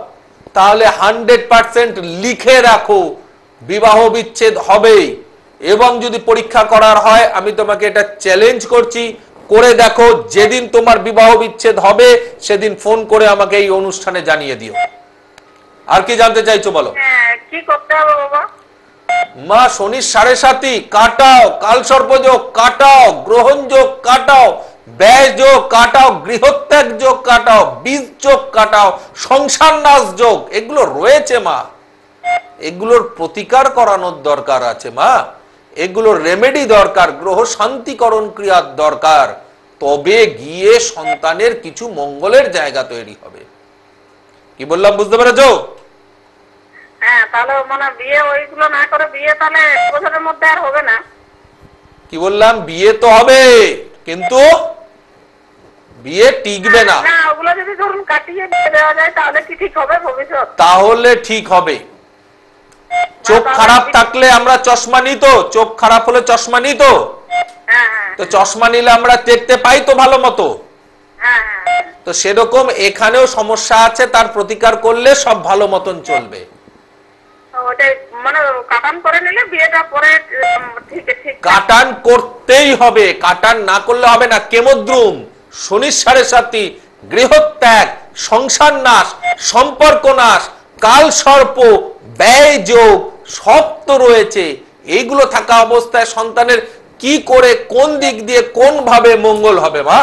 তাহলে 100% লিখে রাখো বিবাহ বিচ্ছেদ হবেই। এবং যদি পরীক্ষা করার হয়, আমি তোমাকে এটা চ্যালেঞ্জ করছি, করে দেখো, যেদিন তোমার বিবাহ বিচ্ছেদ হবে সেদিন ফোন করে আমাকে এই অনুষ্ঠানে জানিয়ে দিও। আর কি জানতে চাইছো বলো? হ্যাঁ, কি করতে হবে বাবা? মা, শনির 7.5 কাটাও, কালসর্পযোগ কাটাও, গ্রহণযোগ কাটাও, ব্যয় যোগ কাটাও, গৃহত্যাগ যোগ কাটাও, বীজ যোগ কাটাও, সংসার নাশ যোগ, এগুলো রয়েছে মা। এগুলোর প্রতিকার করানোর দরকার আছে মা, এগুলোর রেমেডি দরকার, গ্রহ শান্তিকরণ ক্রিয়ার দরকার, তবে গিয়ে সন্তানের কিছু মঙ্গলের জায়গা তৈরি হবে। কি বললাম বুঝতে পেরেছো? হ্যাঁ, তাহলে মানে বিয়ে ওইগুলো না করে বিয়ে তাহলে 1 বছরের মধ্যে আর হবে না? কি বললাম? বিয়ে তো হবে, কিন্তু বিয়ে টিকবে না। না, ওগুলো যদি ধরুন কাটিয়ে দিয়ে দেওয়া যায় তাহলে কি ঠিক হবে ভবিষ্যৎ? তাহলে ঠিক হবে। চোখ খারাপ থাকলে আমরা চশমা নিই তো, চোখ খারাপ হলে চশমা নিই তো, তো চশমা নিলে আমরা দেখতে পাই তো ভালো মতো। তো সেরকম এখানেও সমস্যা আছে, তার প্রতিকার করলে সব ভালো মতন চলবে। ওটাই মানে কাটান করে নিলে বিয়েটা পরে ঠিক ঠিক কাটান করতেই হবে, কাটান না করলে হবে না। কেমদ্রুম, শনির 7.5, গৃহত্যাগ, সংসার নাশ, সম্পর্ক নাশ, কাল সর্প, ব্যয় যোগ সব তো রয়েছে। এইগুলো থাকা অবস্থায় সন্তানের কি করে, কোন দিক দিয়ে, কোন ভাবে মঙ্গল হবে মা?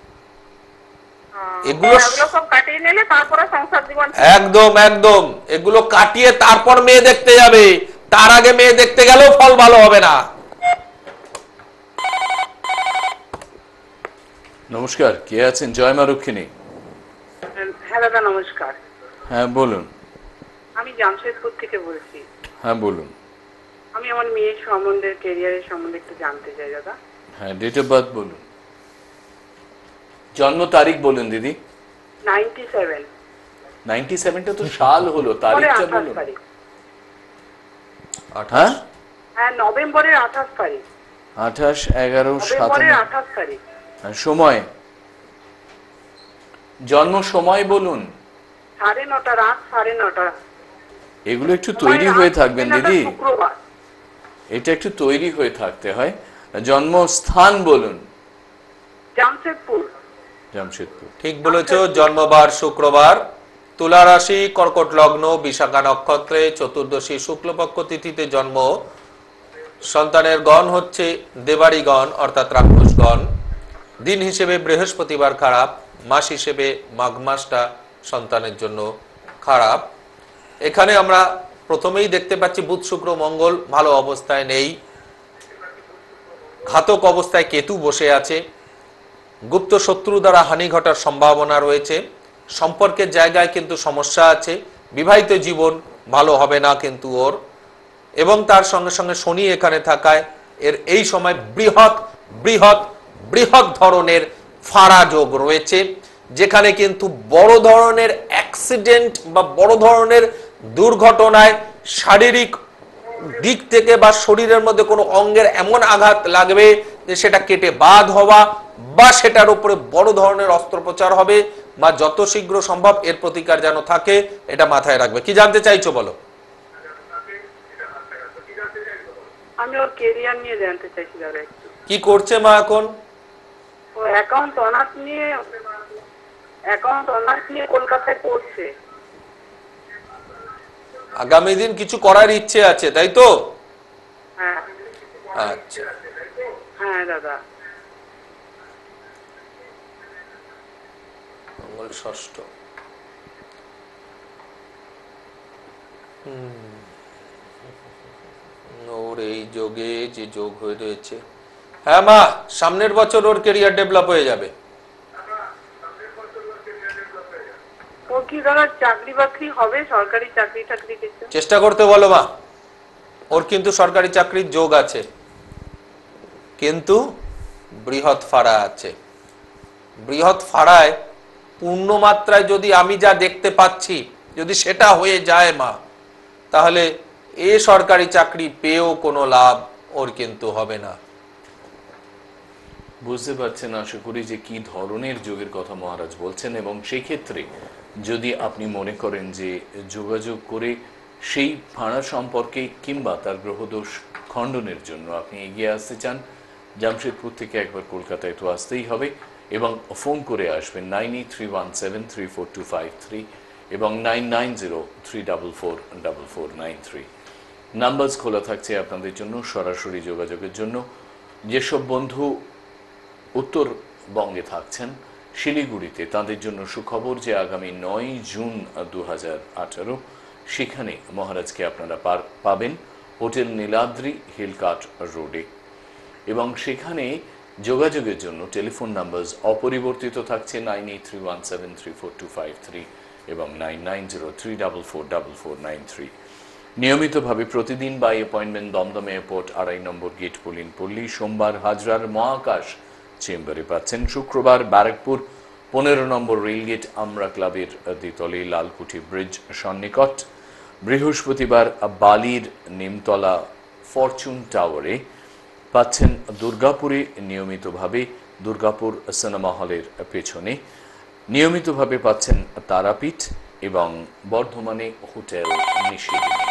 এগুলো সব কাটিয়ে নিলে তারপরে সংসার জীবন একদম একদম, এগুলো কাটিয়ে তারপর মেয়ে দেখতে যাবে, তার আগে মেয়ে দেখতে গেলেও ফল ভালো হবে না। নমস্কার, কে আছেন? জয় মা রক্ষিণী। হ্যাঁ দাদা, নমস্কার। হ্যাঁ বলুন। আমি জামশেদপুর থেকে বলছি। হ্যাঁ বলুন। আমি আমার মেয়ের সম্বন্ধে, ক্যারিয়ারের সম্বন্ধে একটু জানতে চাই দাদা। হ্যাঁ, ডেট অফ বার্থ বলুন, জন্ম তারিখ বলুন দিদি। 97। 97টা তো সাল হলো, তারিখটা বলুন। হ্যাঁ হ্যাঁ, নভেম্বরের 28 তারিখ। 28/11/97। তারিখ। সময়, জন্ম সময় বলুন। 9:30, রাত 9:30। এগুলো একটু তৈরি হয়ে থাকবেন দিদি, শুক্রবার। এটা একটু তৈরি হয়ে থাকতে হয়। জন্মস্থান বলুন। জামশেদপুর। জামশেদপুর, ঠিক বলেছো। জন্মবার শুক্রবার, তুলা রাশি, কর্কট লগ্ন, বিশাখা নক্ষত্রে, চতুর্দশী শুক্লপক্ষ তিথিতে জন্ম। সন্তানের গণ হচ্ছে দেবাড়ি গণ, অর্থাৎ রাক্ষস গণ। দিন হিসেবে বৃহস্পতিবার খারাপ, মাস হিসেবে মাঘ মাসটা সন্তানের জন্য খারাপ। এখানে আমরা প্রথমেই দেখতে পাচ্ছি বুধ শুক্র মঙ্গল ভালো অবস্থায় নেই, ঘাতক অবস্থায় কেতু বসে আছে। গুপ্ত শত্রু দ্বারা হানি ঘটার সম্ভাবনা রয়েছে। সম্পর্কের জায়গায় কিন্তু সমস্যা আছে, বিবাহিত জীবন ভালো হবে না কিন্তু ওর। এবং তার সঙ্গে সঙ্গে শনি এখানে থাকায় এর এই সময় বৃহৎ বৃহৎ বৃহৎ ধরনের ফাড়া যোগ রয়েছে, যেখানে কিন্তু বড় ধরনের অ্যাক্সিডেন্ট বা বড় ধরনের দুর্ঘটনায় শারীরিক দিক থেকে বা শরীরের মধ্যে কোনো অঙ্গের এমন আঘাত লাগবে যে সেটা কেটে বাদ হওয়া বা সেটার উপরে বড় ধরনের অস্ত্রোপচার হবে, বা যত শীঘ্র সম্ভব এর প্রতিকার যেন থাকে, এটা মাথায় রাখবে। কি জানতে চাইছো বলো? আমি ওর ক্যারিয়ার নিয়ে জানতে চাইছি দাদা একটু। কি করছে মা এখন? ও অ্যাকাউন্ট অনার্স নিয়ে কলকাতায় পড়ছে। আগামী দিন কিছু করার ইচ্ছে আছে, তাই তো? হ্যাঁ। আচ্ছা। হ্যাঁ দাদা। মঙ্গল ষষ্ঠ। ওর এই যোগে যে যোগ হয়ে রয়েছে, হ্যাঁ মা, সামনের বছর ওর ক্যারিয়ার ডেভেলপ হয়ে যাবে। ও কি দাদা চাকরি বাকরি হবে? সরকারি চাকরি টাকরি কিছু চেষ্টা করতে বলো মা। ওর কিন্তু সরকারি চাকরির যোগ আছে, কিন্তু বৃহৎ ফাড়া আছে। বৃহৎ ফাড়ায় পূর্ণ মাত্রায় যদি আমি যা দেখতে পাচ্ছি যদি সেটা হয়ে যায় মা, তাহলে এ সরকারি চাকরি পেয়েও কোনো লাভ ওর কিন্তু হবে না। বুঝতে পারছেন আশা করি যে কি ধরনের যোগের কথা মহারাজ বলছেন, এবং সেই ক্ষেত্রে যদি আপনি মনে করেন যে যোগাযোগ করে সেই ফাঁড়া সম্পর্কে কিংবা তার গ্রহদোষ খণ্ডনের জন্য আপনি এগিয়ে আসতে চান, জামশেদপুর থেকে একবার কলকাতায় তো আসতেই হবে এবং ফোন করে আসবেন 9831734253 এবং 9903444493। নাম্বারস খোলা থাকছে আপনাদের জন্য সরাসরি যোগাযোগের জন্য। যেসব বন্ধু উত্তরবঙ্গে থাকছেন, শিলিগুড়িতে, তাদের জন্য সুখবর যে আগামী 9 জুন 2018 সেখানে মহারাজকে আপনারা পাবেন হোটেল নীলাদ্রি হিলকাট রোডে এবং সেখানে যোগাযোগের জন্য টেলিফোন নাম্বার অপরিবর্তিত থাকছে 9831734253 এবং 9903444493। নিয়মিতভাবে প্রতিদিন by appointment Dum Dum airport 2.5 number gate Pulin Palli, সোমবার হাজরার মহাকাশ চেম্বারে পাচ্ছেন, শুক্রবার ব্যারাকপুর 15 নম্বর রেলগেট আমরা ক্লাবের দ্বিতলে লালকুঠি ব্রিজ সন্নিকট, বৃহস্পতিবার বালির নিমতলা ফরচুন টাওয়ারে পাচ্ছেন, দুর্গাপুরে নিয়মিতভাবে দুর্গাপুর সিনেমা হলের পেছনে নিয়মিতভাবে পাচ্ছেন তারাপীঠ এবং বর্ধমানে হোটেল নিশিদিনী।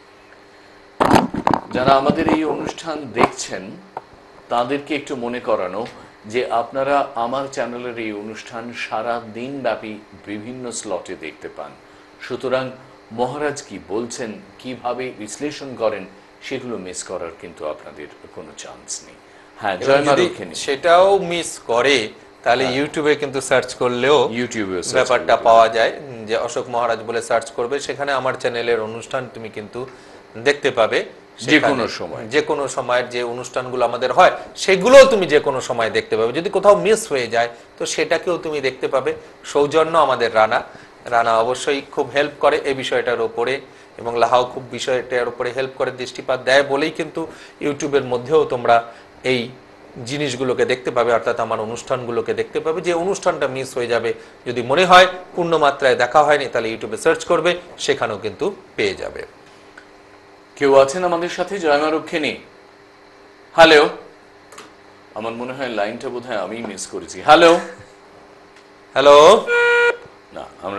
যারা আমাদের এই অনুষ্ঠান দেখছেন তাদেরকে একটু মনে করানো যে আপনারা আমার চ্যানেলের এই অনুষ্ঠান সারা দিন ব্যাপী বিভিন্ন স্লটে দেখতে পান, সুতরাং মহারাজ কি বলছেন, কিভাবে বিশ্লেষণ করেন, সেগুলো মিস করার কিন্তু আপনাদের কোনো চান্স নেই। হ্যাঁ, সেটাও মিস করে তাহলে ইউটিউবে কিন্তু সার্চ করলেও ইউটিউবে ব্যাপারটা পাওয়া যায়, যে অশোক মহারাজ বলে সার্চ করবে, সেখানে আমার চ্যানেলের অনুষ্ঠান তুমি কিন্তু দেখতে পাবে যে কোনো সময়ের যে অনুষ্ঠানগুলো আমাদের হয় সেগুলো তুমি যে কোনো সময় দেখতে পাবে। যদি কোথাও মিস হয়ে যায় তো সেটাকেও তুমি দেখতে পাবে। সৌজন্য আমাদের রানা অবশ্যই খুব হেল্প করে এই বিষয়টার ওপরে, এবং লাহাও খুব বিষয়টার উপরে হেল্প করে, দৃষ্টিপাত দেয় বলেই কিন্তু ইউটিউবের মধ্যেও তোমরা এই জিনিসগুলোকে দেখতে পাবে, অর্থাৎ আমার অনুষ্ঠানগুলোকে দেখতে পাবে। যে অনুষ্ঠানটা মিস হয়ে যাবে, যদি মনে হয় পূর্ণ মাত্রায় দেখা হয়নি, তাহলে ইউটিউবে সার্চ করবে, সেখানেও কিন্তু পেয়ে যাবে। কেউ আছেন আমাদের সাথে? জয়মা রক্ষিণী, হ্যালো। আমার মনে হয় লাইনটা বোধহয় আমি মিস করেছি। হ্যালো হ্যালো, না আমরা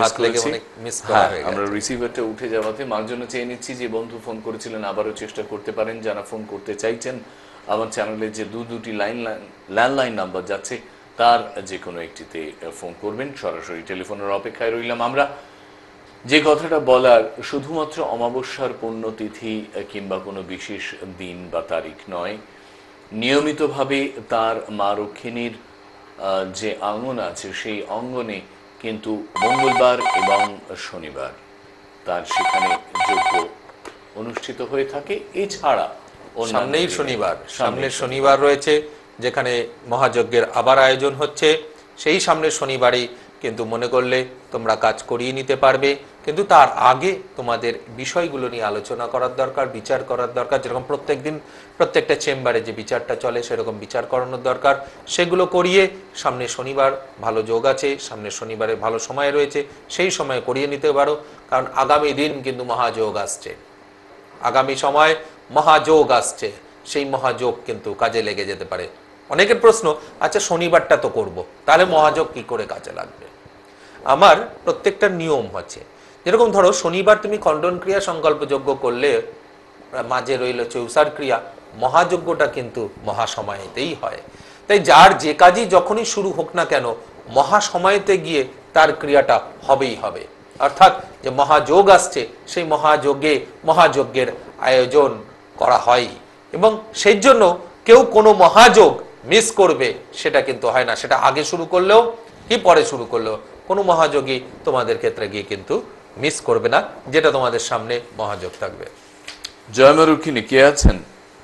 রিসিভারটা উঠে যাওয়াতে মার জন্য চেয়ে নিচ্ছি যে বন্ধু ফোন করেছিলেন আবারও চেষ্টা করতে পারেন। যারা ফোন করতে চাইছেন আমার চ্যানেলে যে দুটি ল্যান্ডলাইন নাম্বার যাচ্ছে তার যে কোনো একটিতে ফোন করবেন। সরাসরি টেলিফোনের অপেক্ষায় রইলাম আমরা। যে কথাটা বলার, শুধুমাত্র অমাবস্যার পুণ্যতিথি কিংবা কোনো বিশেষ দিন বা তারিখ নয়, নিয়মিতভাবে তার মা রক্ষিণীর যে অঙ্গন আছে সেই অঙ্গনে কিন্তু মঙ্গলবার এবং শনিবার তার সেখানে যজ্ঞ অনুষ্ঠিত হয়ে থাকে। এছাড়া সামনের শনিবার রয়েছে যেখানে মহাযজ্ঞের আবার আয়োজন হচ্ছে। সেই সামনের শনিবারই কিন্তু মনে করলে তোমরা কাজ করিয়ে নিতে পারবে, কিন্তু তার আগে তোমাদের বিষয়গুলো নিয়ে আলোচনা করার দরকার, বিচার করার দরকার। যেরকম প্রত্যেকদিন প্রত্যেকটা চেম্বারে যে বিচারটা চলে সেরকম বিচার করানোর দরকার, সেগুলো করিয়ে সামনে শনিবার ভালো যোগ আছে, সামনের শনিবারে ভালো সময় রয়েছে, সেই সময় করিয়ে নিতে পারো। কারণ আগামী দিন কিন্তু মহাযোগ আসছে, আগামী সময় মহাযোগ আসছে, সেই মহাযোগ কিন্তু কাজে লেগে যেতে পারে। অনেকের প্রশ্ন, আচ্ছা শনিবারটা তো করব, তাহলে মহাযোগ কি করে কাজে লাগবে? আমার প্রত্যেকটা নিয়ম হচ্ছে, যেরকম ধরো শনিবার তুমি খণ্ডন ক্রিয়া সংকল্প যজ্ঞ করলে মাঝে রইল চৌসার ক্রিয়া, মহাযজ্ঞটা কিন্তু মহাসময়েতেই হয়। তাই যার যে কাজই যখনই শুরু হোক না কেন মহাসময়েতে গিয়ে তার ক্রিয়াটা হবেই হবে। অর্থাৎ যে মহাযোগ আসছে সেই মহাযজ্ঞের আয়োজন করা হয়, এবং সেই জন্য কেউ কোনো মহাযোগ মিস করবে সেটা কিন্তু হয় না। সেটা আগে শুরু করলেও কি পরে শুরু করলেও কোনো মহাযোগী তোমাদের ক্ষেত্রে গিয়ে কিন্তু মিস করবে না, যেটা তোমাদের সামনে মহাযোগ থাকবে। জয় মা রক্ষিণী, কে আছেন?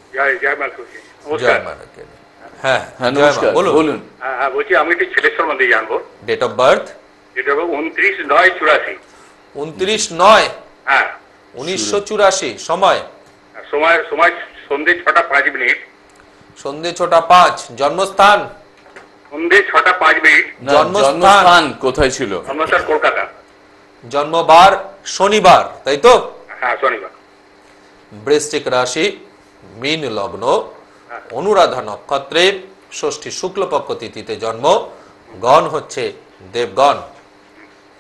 হ্যাঁ, বলুন। বলছি আমি একটু ছেলের সম্বন্ধে জানবো। Date of birth? 29/9/84। 29/9/1984। সময় সন্ধ্যে 6টা 5 মিনিট। সন্ধ্যে 6টা 5। জন্মস্থান? সন্ধ্যে 6টা 5 মিনিট। জন্মস্থান কোথায় ছিল? জন্মস্থান কলকাতা। জন্মবার শনিবার, তাই তো? হ্যাঁ, শনিবার। বৃশ্চিক রাশি, মীন লগ্ন, অনুরাধা নক্ষত্রে, ষষ্ঠী শুক্লপক্ষ তিথিতে জন্ম, গণ হচ্ছে দেবগণ।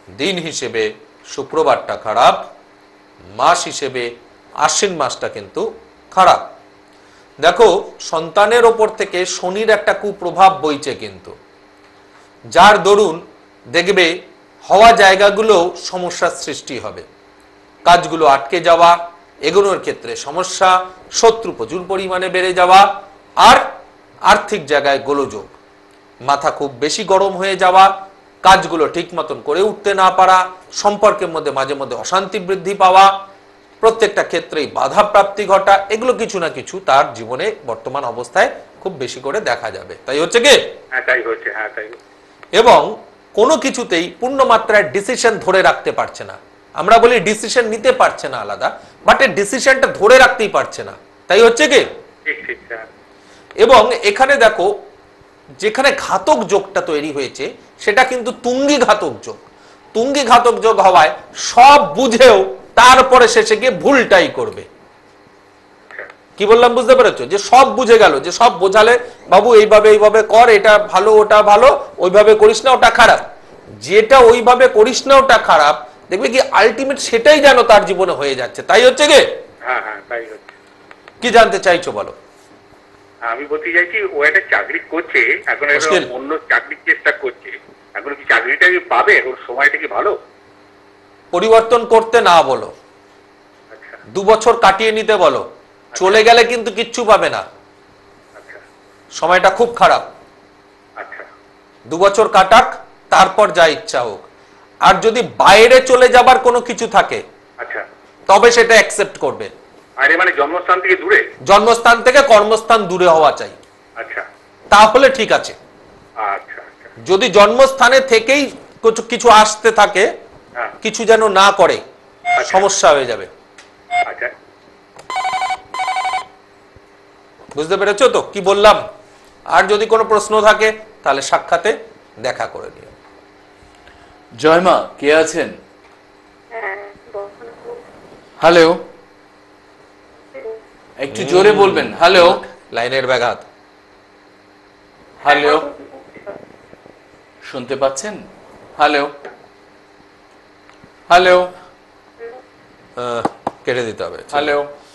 দিন হিসেবে শুক্রবারটা খারাপ, মাস হিসেবে আশ্বিন মাসটা কিন্তু খারাপ। দেখো, সন্তানের ওপর থেকে শনির একটা কুপ্রভাব বইছে কিন্তু, যার দরুন দেখবে হওয়া জায়গাগুলো সমস্যার সৃষ্টি হবে, কাজগুলো আটকে যাওয়া, এগোনোর ক্ষেত্রে সমস্যা, শত্রু প্রচুর পরিমাণে বেড়ে যাওয়া, আর আর্থিক জায়গায় গোলযোগ, মাথা খুব বেশি গরম হয়ে যাওয়া, কাজগুলো ঠিক মতন করে উঠতে না পারা, সম্পর্কের মধ্যে মাঝে মধ্যে অশান্তি বৃদ্ধি পাওয়া, প্রত্যেকটা ক্ষেত্রেই বাধা প্রাপ্তি ঘটা, এগুলো কিছু না কিছু তার জীবনে বর্তমান অবস্থায় খুব বেশি করে দেখা যাবে। তাই হচ্ছে কি? হ্যাঁ তাই হচ্ছে, হ্যাঁ তাই। এবং কোনো কিছুতেই পূর্ণ মাত্রায় ডিসিশন ধরে রাখতে পারছে না। আমরা বলি ডিসিশন নিতে পারছে না আলাদা, বাট এই ডিসিশনটা ধরে রাখতেই পারছে না। তাই হচ্ছে কি? এবং এখানে দেখো, যেখানে ঘাতক যোগটা তৈরি হয়েছে সেটা কিন্তু তুঙ্গি ঘাতক যোগ। তুঙ্গি ঘাতক যোগ হওয়ায় সব বুঝেও তারপরে শেষে গিয়ে ভুলটাই করবে। কি বললাম বুঝতে পেরেছো? যে সব বুঝে গেল, যে সব বোঝালে বাবু এইভাবে এইভাবে কর, এটা ভালো ওটা ভালো, ওইভাবে করিস না ওটা খারাপ, যেটা ওইভাবে করিস না ওটা খারাপ, দেখবে কি আলটিমেট সেটাই যেন তার জীবনে হয়ে যাচ্ছে। তাই হচ্ছে কি? হ্যাঁ হ্যাঁ তাই হচ্ছে। কি জানতে চাইছো বলো? আমি বলতে চাইছি ও একটা চাকরি করছে, এখন অন্য চাকরির চেষ্টা করছে, এখন কি চাকরিটা পাবে? ওর সময়টা কি ভালো? পরিবর্তন করতে না বলো, 2 বছর কাটিয়ে নিতে বলো, চলে গেলে কিন্তু কিচ্ছু পাবে না, সময়টা খুব খারাপ। 2 বছর কাটাক, তারপর যা ইচ্ছা হোক। আর যদি বাইরে চলে যাবার কোনো কিছু থাকে তবে সেটা অ্যাকসেপ্ট করবে। আরে মানে জন্মস্থান থেকে দূরে? জন্মস্থান থেকে কর্মস্থান দূরে হওয়া চাই, তাহলে ঠিক আছে। যদি জন্মস্থানে থেকেই কিছু আসতে থাকে, কিছু যেন না করে, সমস্যা হয়ে যাবে। বুঝতে পেরেছো তো কি বললাম? আর যদি কোনো প্রশ্ন থাকে তাহলে সাক্ষাতে দেখা করে নিও। জয়মা, কে আছেন? হ্যালো, একটু জোরে বলবেন। হ্যালো, লাইনের ব্যাঘাত। হ্যালো, শুনতে পাচ্ছেন? হ্যালো হ্যালো, কেটে দিতে হবে। হ্যালো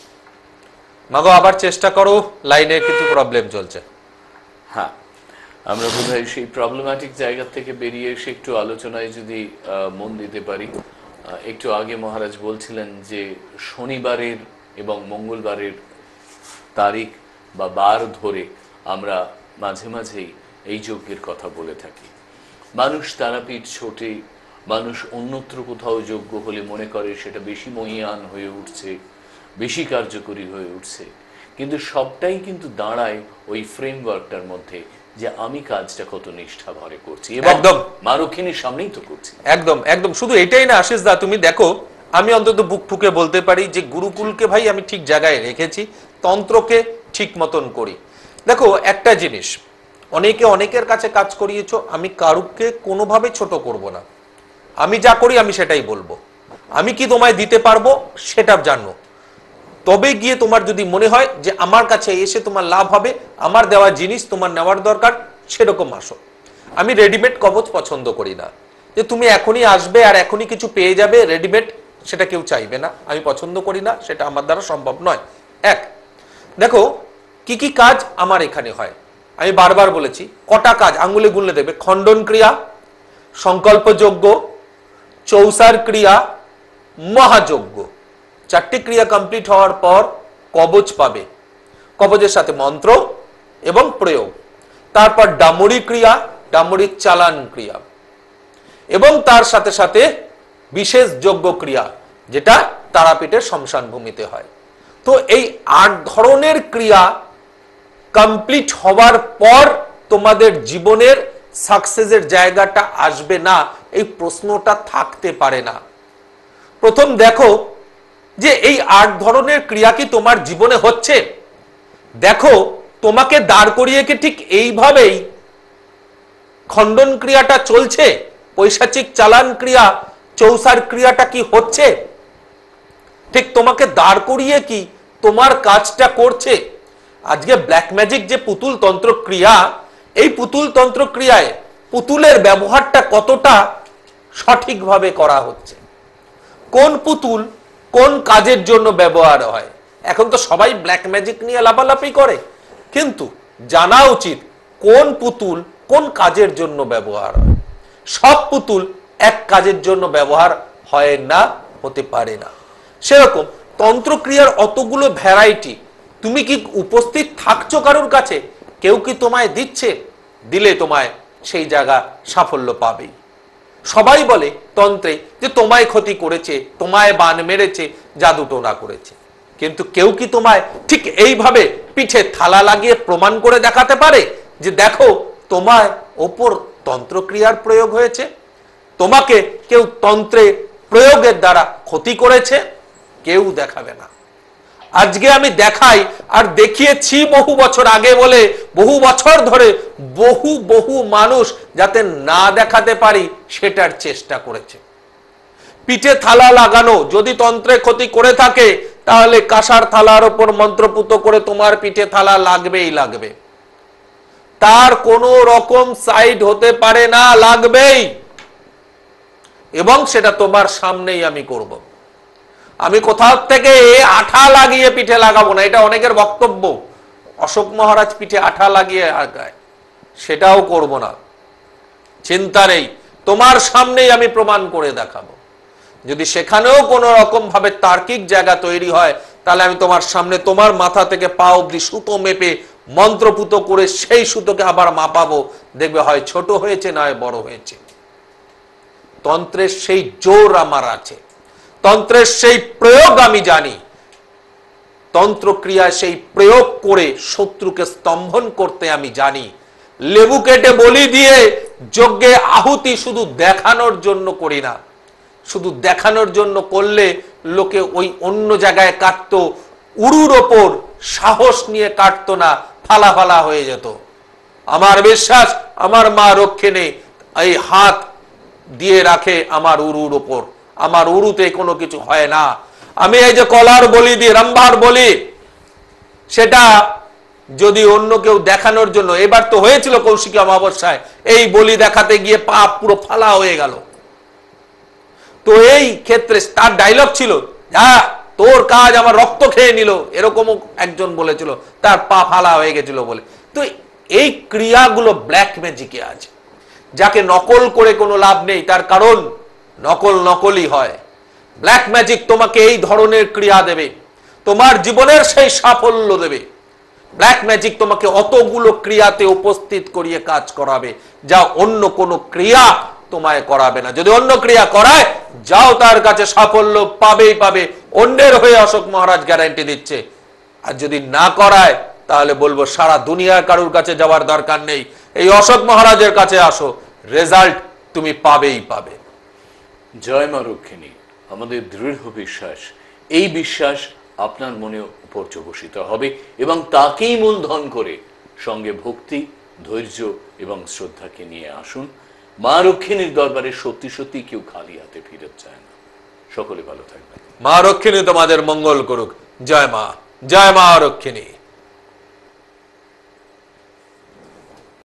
মাগো, আবার চেষ্টা করো, লাইনে কিছু প্রবলেম চলছে। হ্যাঁ, আমরা বোধহয় সেই প্রবলেম্যাটিক জায়গা থেকে বেরিয়ে এসে একটু আলোচনায় যদি মন দিতে পারি। একটু আগে মহারাজ বলছিলেন যে শনিবারের এবং মঙ্গলবারের তারিখ বা বার ধরে আমরা মাঝে মাঝেই এই যজ্ঞের কথা বলে থাকি। মানুষ তারাপীঠ ছোটে, মানুষ অন্যত্র কোথাও যজ্ঞ হলে মনে করে সেটা বেশি মহিয়ান হয়ে উঠছে, বেশি কার্যকরী হয়ে উঠছে, কিন্তু সবটাই কিন্তু দাঁড়ায় ওই ফ্রেমওয়ার্কটার মধ্যে যে আমি কাজটা কত নিষ্ঠা ভরে করছি, একদম মা রক্ষিণীর সামনেই তো করছি। একদম একদম। শুধু এটাই না আশিস দা, তুমি দেখো, আমি অন্তত বুক ঠুকে বলতে পারি যে গুরুকুলকে ভাই আমি ঠিক জায়গায় রেখেছি, তন্ত্রকে ঠিক মতন করি। দেখো একটা জিনিস, অনেকে অনেকের কাছে কাজ করিয়েছো, আমি কারুকে কোনোভাবে ছোট করব না। আমি যা করি আমি সেটাই বলবো। আমি কি তোমায় দিতে পারবো সেটা জানো, তবে গিয়ে তোমার যদি মনে হয় যে আমার কাছে এসে তোমার লাভ হবে, আমার দেওয়া জিনিস তোমার নেওয়ার দরকার, সেরকম আসো। আমি রেডিমেড কবচ পছন্দ করি না, যে তুমি এখনই আসবে আর এখনই কিছু পেয়ে যাবে রেডিমেড, সেটা কেউ চাইবে না, আমি পছন্দ করি না, সেটা আমার দ্বারা সম্ভব নয়। এক, দেখো কি কি কাজ আমার এখানে হয়, আমি বারবার বলেছি, কটা কাজ আঙ্গুলে গুনলে দেবে। খণ্ডন ক্রিয়া, সংকল্প যজ্ঞ, চৌসার ক্রিয়া, মহাযজ্ঞ। 4টি ক্রিয়া কমপ্লিট হওয়ার পর কবচ পাবে, কবচের সাথে মন্ত্র এবং প্রয়োগ। তারপর ডামরি ক্রিয়া, ডামরিক চালান ক্রিয়া, এবং তার সাথে সাথে বিশেষ যজ্ঞ ক্রিয়া, যেটা তারাপীঠের শ্মশান ভূমিতে হয়। তো এই 8 ধরনের ক্রিয়া কমপ্লিট হওয়ার পর তোমাদের জীবনের সাকসেসের জায়গাটা আসবে না, এই প্রশ্নটা থাকতে পারে না। প্রথম দেখো যে এই 8 ধরনের ক্রিয়া কি তোমার জীবনে হচ্ছে। দেখো তোমাকে দাঁড় করিয়ে কি ঠিক এইভাবেই খণ্ডন ক্রিয়াটা চলছে, পৈশাচিক চালান ক্রিয়া, চৌসার ক্রিয়াটা কি হচ্ছে, ঠিক তোমাকে দাঁড় করিয়ে কি তোমার কাজটা করছে। আজকে ব্ল্যাক ম্যাজিক যে পুতুল তন্ত্র ক্রিয়া, এই পুতুল তন্ত্র ক্রিয়ায় পুতুলের ব্যবহারটা কতটা সঠিকভাবে করা হচ্ছে, কোন পুতুল কোন কাজের জন্য ব্যবহার হয়। এখন তো সবাই ব্ল্যাক ম্যাজিক নিয়ে লাফালাফি করে, কিন্তু জানা উচিত কোন পুতুল কোন কাজের জন্য ব্যবহার হয়। সব পুতুল এক কাজের জন্য ব্যবহার হয় না, হতে পারে না। সেরকম তন্ত্রক্রিয়ার অতগুলো ভ্যারাইটি, তুমি কি উপস্থিত থাকছো কারোর কাছে, কেউ কি তোমায় দিচ্ছে, দিলে তোমায় সেই জায়গা সাফল্য পাবেই। সবাই বলে তন্ত্রে যে তোমায় ক্ষতি করেছে, তোমায় বান মেরেছে, জাদু টোনা করেছে, কিন্তু কেউ কি তোমায় ঠিক এইভাবে পিঠে থালা লাগিয়ে প্রমাণ করে দেখাতে পারে যে দেখো তোমার ওপর তন্ত্রক্রিয়ার প্রয়োগ হয়েছে, তোমাকে কেউ তন্ত্রে প্রয়োগের দ্বারা ক্ষতি করেছে? কেউ দেখাবে না। আজকে আমি দেখাই আর দেখিয়েছি বহু বছর আগে বলে বহু বছর ধরে বহু বহু মানুষ যাতে না দেখাতে পারি সেটার চেষ্টা করেছে। পিঠে থালা লাগানো যদি তন্ত্রে ক্ষতি করে থাকে, তাহলে কাঁসার থালার উপর মন্ত্রপুত করে তোমার পিঠে থালা লাগবেই লাগবে, তার কোনো রকম সাইড হতে পারে না, লাগবেই। এবং সেটা তোমার সামনেই আমি করব। আমি কোথাও থেকে আঠা লাগিয়ে পিঠে লাগাবো না, এটা অনেকের বক্তব্য। অশোক মহারাজ পিঠে আঠা লাগিয়ে লাগায়, সেটাও করব না, চিন্তা নেই, তোমার সামনেই আমি প্রমাণ করে দেখাবো। যদি সেখানেও কোনো রকম ভাবে তার্কিক জায়গা তৈরি হয়, তাহলে আমি তোমার সামনে তোমার মাথা থেকে পা অব্দি সুতো মেপে মন্ত্রপুত করে সেই সুতোকে আবার মাপাবো, দেখবে হয় ছোট হয়েছে নয় বড় হয়েছে। তন্ত্রের সেই জোর আমার আছে, তন্ত্রের সেই প্রয়োগ আমি জানি, তন্ত্রক্রিয়া সেই প্রয়োগ করে শত্রুকে স্তম্ভন করতে আমি জানি। লেবু কেটে বলি দিয়ে যজ্ঞে আহুতি শুধু দেখানোর জন্য করি না, শুধু দেখানোর জন্য করলে লোকে ওই অন্য জায়গায় কাটতো, উরুর ওপর সাহস নিয়ে কাটতো না, ফালা ফালা হয়ে যেত। আমার বিশ্বাস আমার মা রক্ষিণী এই হাত দিয়ে রাখে আমার উরুর ওপর, আমার উরুতে কোনো কিছু হয় না। আমি এই যে কলার বলি দিই, রম্ভার বলি, সেটা যদি অন্য কেউ দেখানোর জন্য, এবার তো হয়েছিল কৌশিকী অমাবস্যায়, এই বলি দেখাতে গিয়ে পা পুরো ফালা হয়ে গেল। তো এই ক্ষেত্রে তার ডায়লগ ছিল, হ্যাঁ তোর কাজ আমার রক্ত খেয়ে নিল, এরকমও একজন বলেছিল, তার পা ফালা হয়ে গেছিল বলে। তো এই ক্রিয়াগুলো ব্ল্যাক ম্যাজিকে আছে, যাকে নকল করে কোনো লাভ নেই, তার কারণ নকল নকলই হয়। ব্ল্যাক ম্যাজিক তোমাকে এই ধরনের ক্রিয়া দেবে, তোমার জীবনের সেই সাফল্য দেবে। ব্ল্যাক ম্যাজিক তোমাকে অতগুলো ক্রিয়াতে উপস্থিত করিয়ে কাজ করাবে, যা অন্য কোনো ক্রিয়া তোমায় করাবে না। যদি অন্য ক্রিয়া করায়, যাও তার কাছে, সাফল্য পাবেই পাবে, অন্যের হয়ে অশোক মহারাজ গ্যারান্টি দিচ্ছে। আর যদি না করায়, তাহলে বলবো সারা দুনিয়ার কারুর কাছে যাওয়ার দরকার নেই, এই অশোক মহারাজের কাছে আসো, রেজাল্ট তুমি পাবেই পাবে। জয় মা রক্ষিণী, আমাদের দৃঢ় বিশ্বাস, এই বিশ্বাস আপনার মনে পর্যবসিত হবে এবং তাকেই মূলধন করে সঙ্গে ভক্তি, ধৈর্য এবং শ্রদ্ধাকে নিয়ে আসুন। মা রক্ষিণীর দরবারে সত্যি সত্যি কেউ খালি হাতে ফিরে চায় না। সকলে ভালো থাকবেন। মা রক্ষিণী তোমাদের মঙ্গল করুক। জয় মা, জয় মা রক্ষিণী।